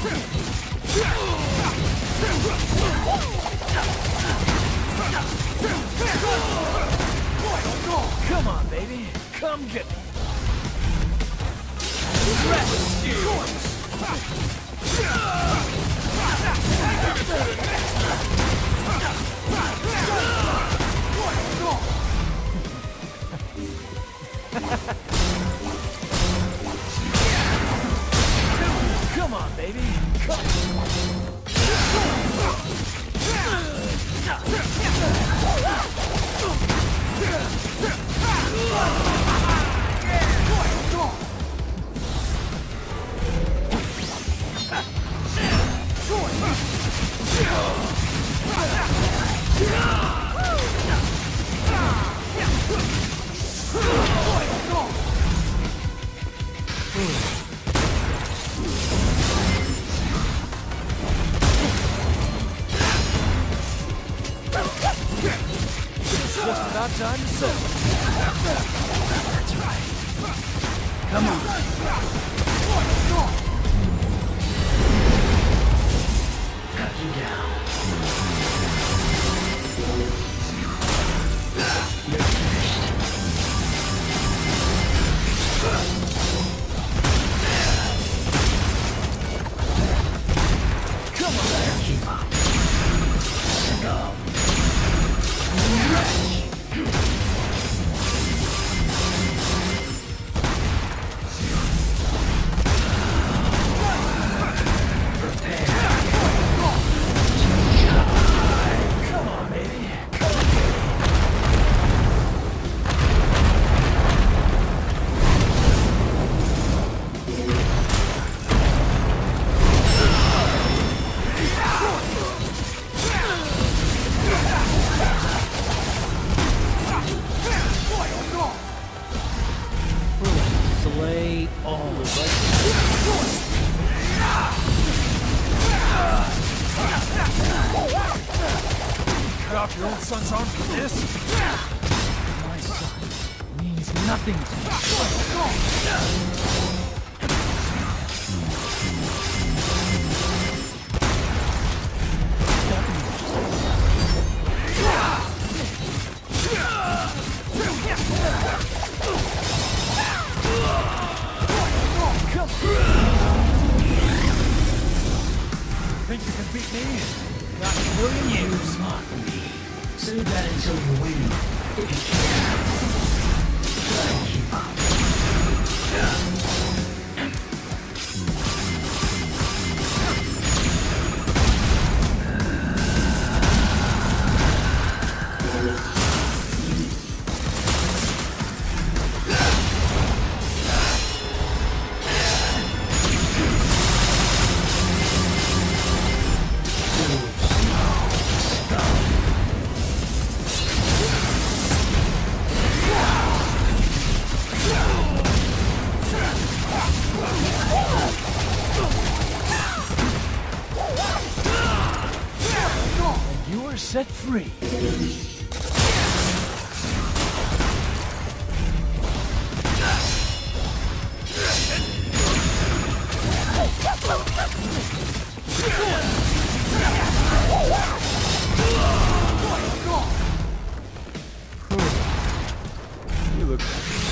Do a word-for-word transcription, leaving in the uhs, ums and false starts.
Come on, baby. Come get me. Come on, baby. Come just about time to settle. That's right. Come on. Cut you down. You're finished. Come on, there. Keep up. Go. Slay all. Cut off your own son's arm for this? My son means nothing to me. Think you can beat me? Not in a million years. Not me. Save that until you win, if you can. Try and keep up. You are set free. You look